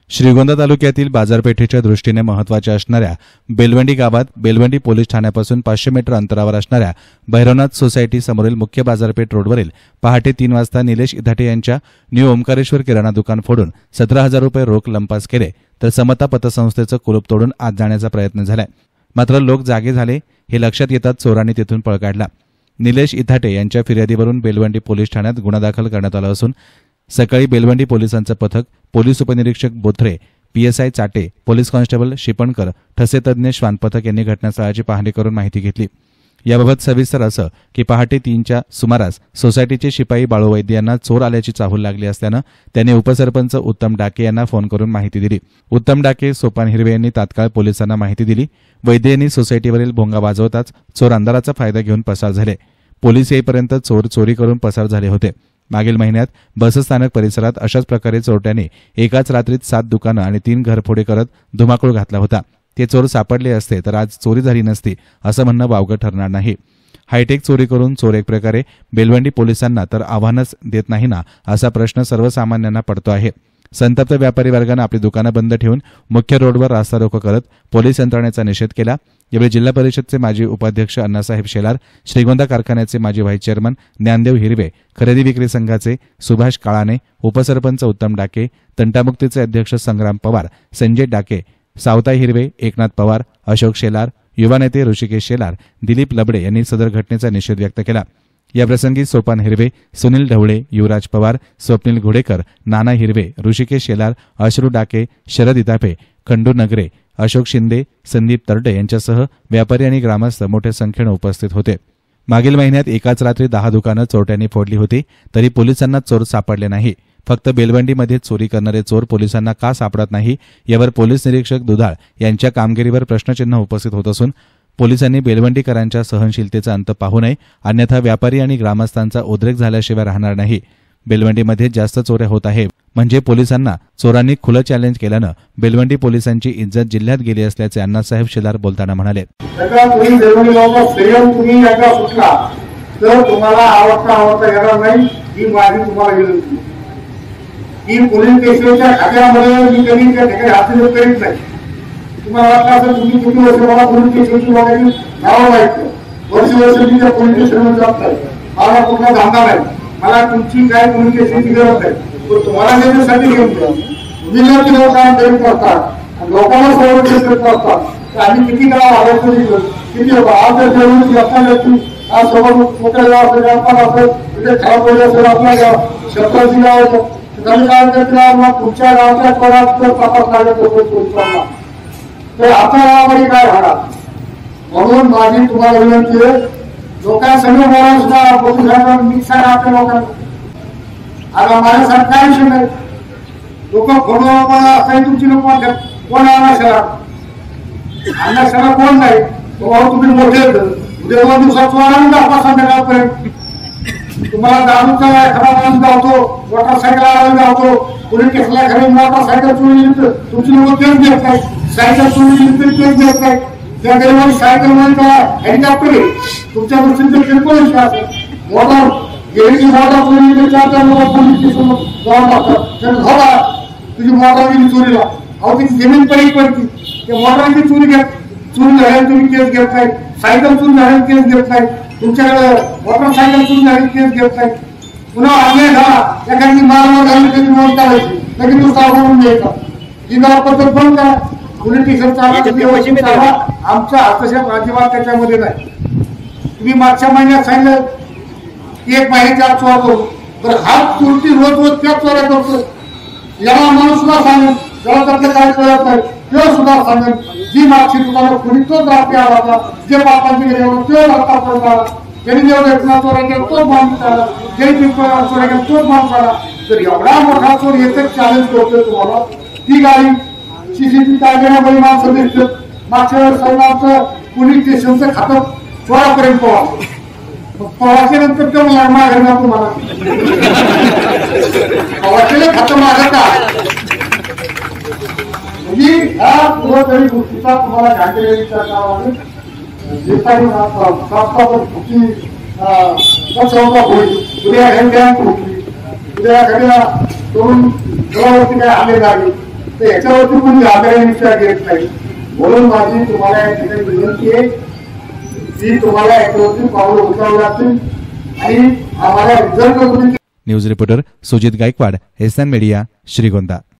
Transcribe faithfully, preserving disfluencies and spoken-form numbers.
श्रीगोंदा तालुक्यातील बाजारपेठेच्या दृष्टीने महत्त्वाच्या असणाऱ्या बेलवंडी गावात बेलवंडी पोलीस ठाण्यापासून पाचशे मीटर अंतरावर असणाऱ्या भैरवनाथ सोसायटी समोरील मुख्य बाजारपेठ रोडवरील पहाटे तीन वाजता निलेश इधाटे यांच्या न्यू ओंकारेश्वर किराणा दुकान फोडून सतरा हजार रुपये रोख लंपास केले, तर समता पतसंस्थेचं कुलूप तोडून आत जाण्याचा प्रयत्न झालाय. मात्र लोक जागे झाले हे लक्षात येताच चोरांनी तिथून पळ काढला. निलेश इधाटे यांच्या फिर्यादीवरून बेलवंडी पोलीस ठाण्यात गुन्हा दाखल करण्यात आला असून सकाळी बेलवंडी पोलिसांचं पथक पोलीस उपनिरीक्षक Bothare, PSI Chate, police constable Shipankar, ठसे तज्ञ श्वान पथक यांनी घटनास्थळाची पाहणी करून माहिती घेतली. याबाबत सविस्तर असं की पहाटे तीनच्या सुमारास सोसायटीचे शिपाई बाळू वैद्य यांना चोर आल्याची चाहूल लागली असल्यानं त्यांनी उपसरपंच उत्तम डाके यांना फोन करून माहिती दिली. उत्तम डाके, सोपान हिरवे यांनी तात्काळ पोलिसांना माहिती दिली. वैद्य यांनी सोसायटीवरील भोंगा वाजवताच चोर अंधाराचा फायदा घेऊन पसार झाले. पोलीस येईपर्यंत चोर चोरी करून पसार झाले होते. मागील महिन्यात बसस्थानक परिसरात अशाच प्रकारे चोरट्याने एकाच रात्रीत सात दुकानं आणि तीन घरफोडे करत धुमाकूळ घातला होता. ते चोर सापडले असते तर आज चोरी झाली नसती असं म्हणणं वावगं ठरणार नाही. हायटेक चोरी करून चोर एक प्रकारे बेलवंडी पोलिसांना तर आव्हानच देत नाही ना, असा प्रश्न सर्वसामान्यांना पडतो आहे. संतप्त व्यापारी वर्गानं आपली दुकानं बंद ठेवून मुख्य रोडवर रास्ता रोको करत पोलीस यंत्रणेचा निषेध केला. यावेळी जिल्हा परिषदचे माजी उपाध्यक्ष अण्णासाहेब शेलार, श्रीगोंदा कारखान्याचे माजी व्हाईस चेअरमन ज्ञानदेव हिरवे, खरेदी विक्री संघाचे सुभाष काळाने, उपसरपंच उत्तम डाके, तंटामुक्तीचे अध्यक्ष संग्राम पवार, संजय डाके, सावताई हिरवे, एकनाथ पवार, अशोक शेलार, युवा नेते ऋषिकेश शेलार, दिलीप लबडे यांनी सदर घटनेचा निषेध व्यक्त केला. याप्रसंगी सोपान हिरवे, सुनील ढवळे, युवराज पवार, स्वप्नील घोडेकर, नाना हिरवे, ऋषिकेश शेलार, अश्रू डाके, शरद इतापे, खंडू नगरे, अशोक शिंदे, संदीप तरडे यांच्यासह व्यापारी आणि ग्रामस्थ मोठ्या संख्येनं उपस्थित होते. मागील महिन्यात एकाच रात्री दहा दुकानं चोरट्यांनी फोडली होती, तरी पोलिसांना चोर सापडले नाही. फक्त बेलवंडीमध्ये चोरी करणारे चोर पोलिसांना का सापडत नाही, यावर पोलीस निरीक्षक दुधाळ यांच्या कामगिरीवर प्रश्नचिन्ह उपस्थित होत असून पोलिसांनी बेलवंडीकरांच्या सहनशीलतेचा अंत पाहू नये, अन्यथा व्यापारी आणि ग्रामस्थांचा उद्रेक झाल्याशिवाय राहणार नाही. बेलवंडीमध्ये जास्त चोऱ्या होत आहे म्हणजे पोलिसांना चोरांनी खुलं चॅलेंज केल्यानं बेलवंडी पोलिसांची इज्जत जिल्ह्यात गेली असल्याचे अण्णासाहेब शेलार बोलताना म्हणाले. ही पोलीस स्टेशनच्या खात्यामध्ये मी कधी त्या ठिकाणी हाती करीत नाही. तुम्हाला वाटलं असेल तुम्ही किती वर्ष मला पोलीस स्टेशनची वगैरे नावं माहिती, वर्ष वर्ष मी त्या पोलीस स्टेशनमध्ये जात नाही. मला कुठला धंदा नाही, मला तुमची काय पोलीस स्टेशनची गरज नाही. पण तुम्हाला देण्यासाठी घेऊन तुम्ही जर ती लोकांना करीत असतात, लोकांना संरक्षण करीत असतात, तर आम्ही किती गाव आलो किती आज जर आज सोबत मोठ्या गाव असेल, व्यापार असेल, तिथे खराब वेळ असेल, आपला गाव शब्दाची गाव होतं, तुमच्या गावच्या कोणात तपास लागला तर आपल्या गावामध्ये काय होणार. म्हणून माझी तुम्हाला विनंती आहे, लोकांसमोर बोलायला सुद्धा पोलिसांना मिक्सर आपल्या लोकांना आता माझ्यासारखं काय विषय नाही. लोक फोन काही तुमची लोक कोण आणणार शहरात आणणार शहरात कोण नाही. तुम्ही मोठे उद्या दोन दिवसात चोरांनी दाखवा संध्याकाळपर्यंत. तुम्हाला दारूचा एखादा माणूस गावतो, मोटरसायकल गावतो, पोलीस स्टेशनला घरी मोटरसायकल चोरी तुमची लोक केस घेत नाही, सायकल चोरी केस घेत नाही. त्या गरीबाई सायकल मध्ये हेलिकॉप्टर आहे, तुमच्या दृष्टीने किरकोळ विषय असेल. मोटर गेली मोटर चोरी चार चार लोक पोलीस स्टेशन जाऊन लागतात, तुझी मोटर गेली चोरीला, अहो तिची जमीन पडी पडती, त्या मोटरची चोरी घेत चोरी झाल्याने तुम्ही केस घेत नाही, सायकल चोरी झाल्याने केस घेत नाही, तुमच्याकडे मोटरसायकल चोरी झाली केस घेत नाही. पुन्हा अन्याय झाला एखादी मारवाड झाली कधी नोंद करायची, लगेच दुसरा म्हणून द्यायचा. ही जरा पद्धत बंद करा. पोलीस स्टेशन चालवा, आमचा हस्तक्षेप अजिबात त्याच्यामध्ये नाही. तुम्ही मागच्या महिन्यात सांगितलं की एक महिन्याच्या आत चोर करू, तर हात चोरती रोज रोज त्याच चोऱ्या करतो. याला माणूस सुद्धा सांगेल, जेव्हा त्यातलं काय कळत नाही तेव्हा सुद्धा सांगेल. जी मागची तुम्हाला कोणी तोच रात्री आला होता, जे बापांची गेल्यावर तो रस्ता पडला, ज्यांनी जेव्हा घटना चोऱ्या केला तोच माणूस आला, ज्यांनी चोऱ्या केला तोच माणूस आला. तर एवढा मोठा चोर येतच चॅलेंज करतोय तुम्हाला. ती गाडी सीसीटीव्ही कॅमेऱ्यामध्ये माणसं दिसतात. मागच्या वेळेस आमचं पोलीस स्टेशनचं खातं चोरापर्यंत पोहा पवाच्या नंतर तर माघार ना तुम्हाला पवाच्याला खातं मागत का म्हणजे ह्या पूर्वतरी गोष्टीचा तुम्हाला जाणकारी विचार करावा. होईल उद्या घंट्या उद्या घड्या तरुण जवळवरती काय आले लागेल तर याच्यावरती कोणी गांभीर्याने विचार घेत नाही. म्हणून माझी तुम्हाला या ठिकाणी विनंती आहे की तुम्हाला याच्यावरती पावलं उचलावं लागतील आणि आम्हाला result. News reporter Sujit Gaikwad, S N media, Shrigonda.